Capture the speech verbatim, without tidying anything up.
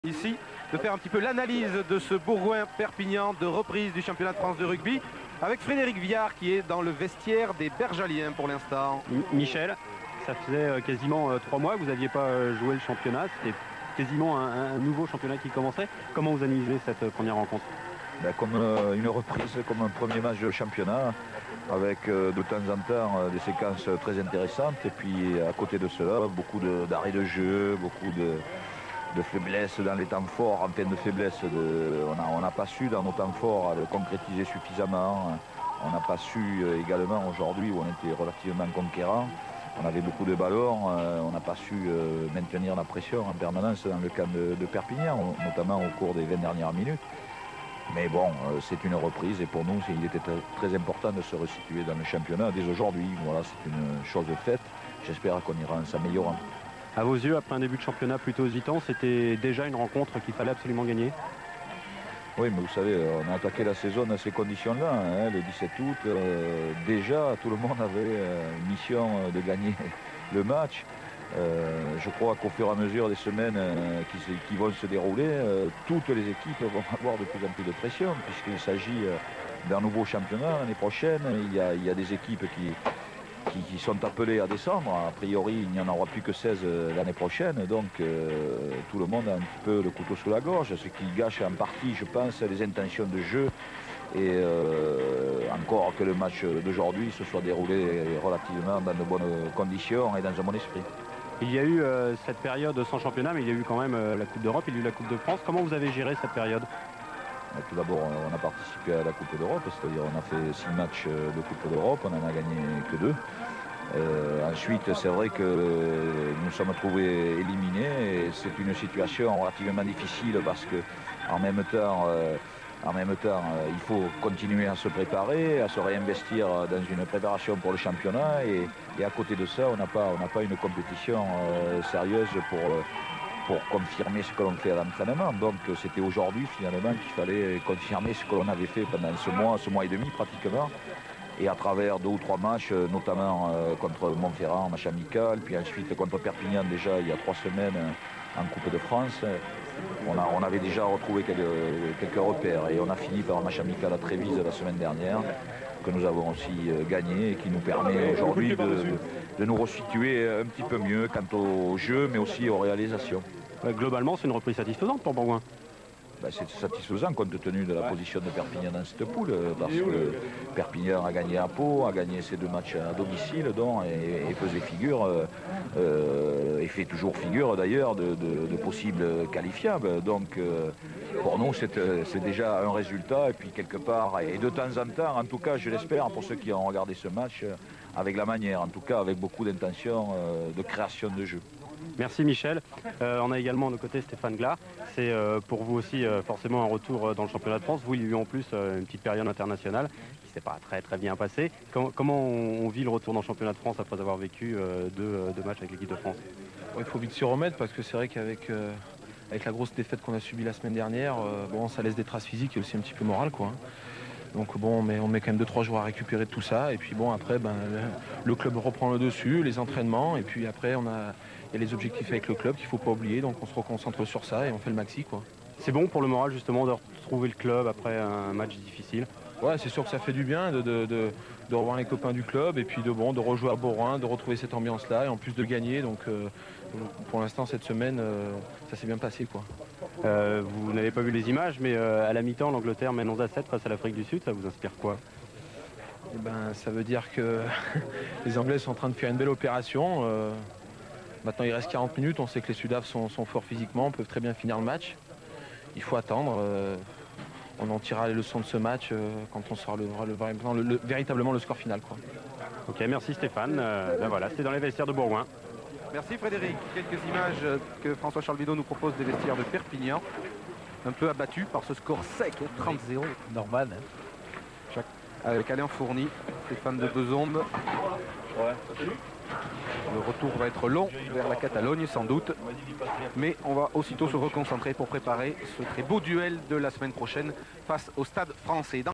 Ici, de faire un petit peu l'analyse de ce Bourgoin-Perpignan de reprise du championnat de France de rugby avec Frédéric Viard qui est dans le vestiaire des Bergaliens pour l'instant. Michel, ça faisait quasiment trois mois que vous n'aviez pas joué le championnat, c'était quasiment un, un nouveau championnat qui commençait. Comment vous analysez cette première rencontre? Ben, comme euh, une reprise, comme un premier match de championnat, avec euh, de temps en temps euh, des séquences très intéressantes. Et puis à côté de cela, beaucoup d'arrêts de, de jeu, beaucoup de, de faiblesses dans les temps forts, en fin de faiblesse. De, on n'a pas su dans nos temps forts le concrétiser suffisamment. On n'a pas su euh, également aujourd'hui où on était relativement conquérant. On avait beaucoup de ballons, euh, on n'a pas su euh, maintenir la pression en permanence dans le camp de, de Perpignan, notamment au cours des vingt dernières minutes. Mais bon, euh, c'est une reprise et pour nous, il était très important de se resituer dans le championnat dès aujourd'hui. Voilà, c'est une chose faite. J'espère qu'on ira en s'améliorant. À vos yeux, après un début de championnat plutôt hésitant, c'était déjà une rencontre qu'il fallait absolument gagner? Oui, mais vous savez, on a attaqué la saison dans ces conditions-là, hein, le dix-sept août. Euh, déjà, tout le monde avait euh, mission de gagner le match. Euh, je crois qu'au fur et à mesure des semaines euh, qui, se, qui vont se dérouler, euh, toutes les équipes vont avoir de plus en plus de pression, puisqu'il s'agit euh, d'un nouveau championnat l'année prochaine. Il y, a, il y a des équipes qui, qui, qui sont appelées à descendre. A priori, il n'y en aura plus que seize euh, l'année prochaine. Donc, euh, tout le monde a un petit peu le couteau sous la gorge, ce qui gâche en partie, je pense, les intentions de jeu. Et euh, encore que le match d'aujourd'hui se soit déroulé relativement dans de bonnes conditions et dans un bon esprit. Il y a eu euh, cette période sans championnat, mais il y a eu quand même euh, la Coupe d'Europe, il y a eu la Coupe de France. Comment vous avez géré cette période? Tout d'abord, on a participé à la Coupe d'Europe, c'est-à-dire on a fait six matchs de Coupe d'Europe, on n'en a gagné que deux. Euh, ensuite, c'est vrai que nous sommes trouvés éliminés et c'est une situation relativement difficile parce que en même temps, euh, en même temps, euh, il faut continuer à se préparer, à se réinvestir dans une préparation pour le championnat et, et à côté de ça, on n'a pas, on n'a pas une compétition euh, sérieuse pour, pour confirmer ce que l'on fait à l'entraînement. Donc c'était aujourd'hui finalement qu'il fallait confirmer ce que l'on avait fait pendant ce mois, ce mois et demi pratiquement. Et à travers deux ou trois matchs, notamment euh, contre Montferrand, match amical, puis ensuite contre Perpignan déjà il y a trois semaines en Coupe de France, on, a, on avait déjà retrouvé quelques, quelques repères et on a fini par un match amical à Trévise la semaine dernière, que nous avons aussi euh, gagné et qui nous permet aujourd'hui de, de, de nous resituer un petit peu mieux quant au jeu mais aussi aux réalisations. Globalement, c'est une reprise satisfaisante pour Bourgoin. Ben, c'est satisfaisant compte tenu de la position de Perpignan dans cette poule, parce que Perpignan a gagné à Pau, a gagné ses deux matchs à domicile, dont, et, et faisait figure, euh, et fait toujours figure d'ailleurs de, de, de possibles qualifiables. Donc euh, pour nous c'est déjà un résultat, et puis quelque part, et de temps en temps, en tout cas je l'espère pour ceux qui ont regardé ce match, avec la manière, en tout cas avec beaucoup d'intention euh, de création de jeu. Merci Michel. Euh, on a également de côté Stéphane Glard. C'est euh, pour vous aussi euh, forcément un retour euh, dans le championnat de France. Vous, il y a eu en plus euh, une petite période internationale qui ne s'est pas très très bien passée. Comment, comment on, on vit le retour dans le championnat de France après avoir vécu euh, deux, euh, deux matchs avec l'équipe de France? Il faut vite s'y remettre parce que c'est vrai qu'avec euh, avec la grosse défaite qu'on a subie la semaine dernière, euh, bon, ça laisse des traces physiques et aussi un petit peu morales, quoi. Donc bon, on met, on met quand même deux trois jours à récupérer de tout ça. Et puis bon, après, ben, le, le club reprend le dessus, les entraînements. Et puis après, on a, il y a les objectifs avec le club qu'il ne faut pas oublier. Donc on se reconcentre sur ça et on fait le maxi, quoi. C'est bon pour le moral justement de retrouver le club après un match difficile? Ouais, c'est sûr que ça fait du bien de, de, de, de revoir les copains du club et puis de, bon, de rejouer à Bourgoin, de retrouver cette ambiance-là et en plus de gagner. Donc euh, pour l'instant, cette semaine, euh, ça s'est bien passé, quoi. Euh, vous n'avez pas vu les images, mais euh, à la mi-temps, l'Angleterre mène onze à sept face à l'Afrique du Sud. Ça vous inspire quoi? Eh ben, ça veut dire que les Anglais sont en train de faire une belle opération. Euh, maintenant, il reste quarante minutes. On sait que les Sudaf sont, sont forts physiquement, peuvent très bien finir le match. Il faut attendre. Euh, on en tirera les leçons de ce match euh, quand on saura le, le, le, le, véritablement le score final, quoi. Ok, merci Stéphane. Euh, ben voilà, c'était dans les vestiaires de Bourgoin. Merci Frédéric. Quelques images que François-Charles Bidault nous propose des vestiaires de Perpignan. Un peu abattu par ce score sec, trente zéro. Normal. Hein. Chaque... Avec Alain Fourny, Stéphane de Bezombes. Ouais. Le retour va être long vers la Catalogne sans doute. Mais on va aussitôt se reconcentrer pour préparer ce très beau duel de la semaine prochaine face au Stade français.